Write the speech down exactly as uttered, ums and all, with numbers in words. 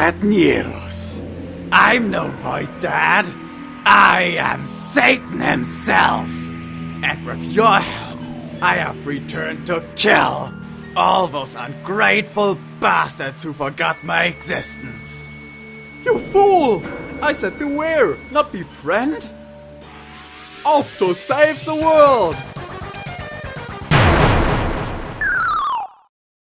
Bad news. I'm no Void Dad. I am Satan himself. And with your help, I have returned to kill all those ungrateful bastards who forgot my existence. You fool! I said beware, not befriend. Off to save the world!